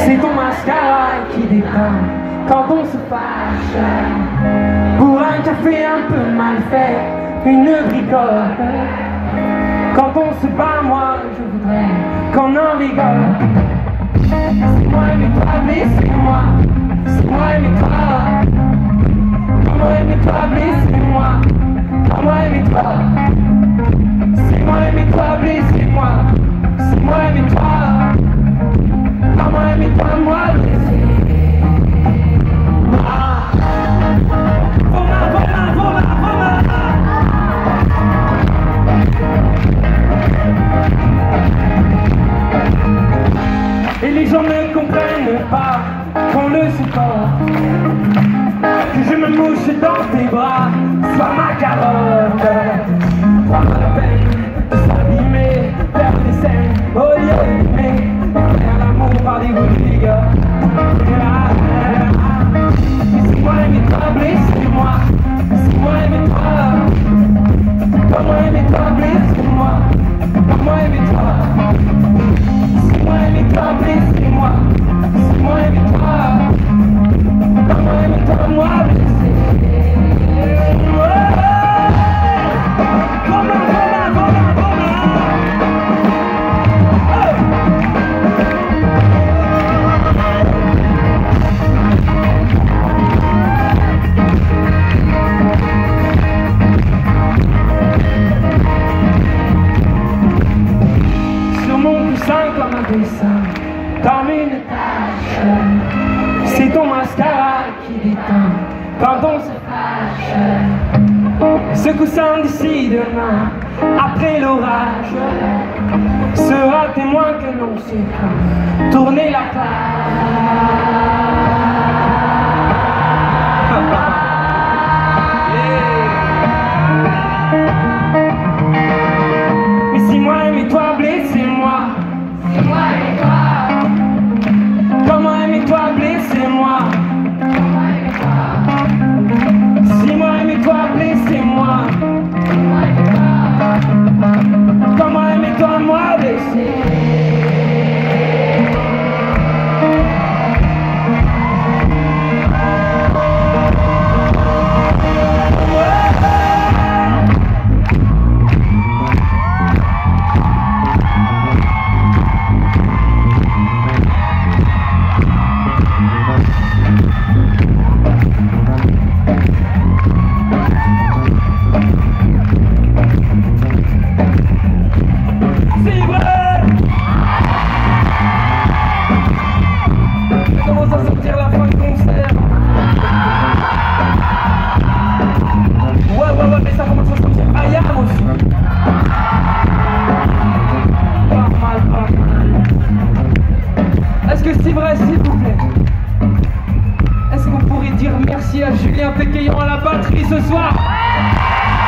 C'est ton mascara qui déteint quand on se fâche. Pour un café un peu mal fait, une bricole. Quand on se bat, moi je voudrais qu'on en rigole. C'est moi mais toi, blessez-moi. C'est moi mais toi. Comment aimer-toi, blessez-moi. Comment aimer-toi. C'est moi mais toi, blessez-moi. C'est moi mais toi. Comment aimer-toi, moi, blessez-moi. Et les gens ne comprennent pas qu'on le supporte, que je me mouche dans tes bras, sois ma carotte. Prends la peine de s'abîmer, faire des scènes au lieu d'aimer, faire l'amour par des boutiques. C'est moi mais toi, blessez-moi. C'est moi mais toi. Comment aimer-toi, blessez-moi. Comment aimer-toi. C'est moi aimer-toi, blessez-moi. C'est moi aimer-toi. Comment aimer-toi, moi, blessez-moi. Comme un dessin, comme une tache. C'est ton mascara qui déteint quand on se fâche. Ce coussin d'ici demain, après l'orage, sera témoin que l'on sait quand tourner la page. Mais si moi mais toi, blessez-moi. C'est moi et toi. Comment aimer-toi, blessez-moi. Comment aimer-toi. Si moi aimez-toi, blessez-moi. Comment aimer-toi. Comment aimer-toi, moi, blessez-moi. Est-ce que c'est vrai, s'il vous plaît? Est-ce que vous pourriez dire merci à Julien Péquillon à la batterie ce soir?